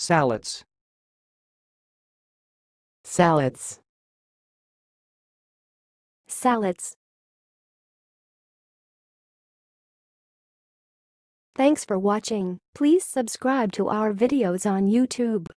Sallets. Sallets. Sallets. Thanks for watching. Please subscribe to our videos on YouTube.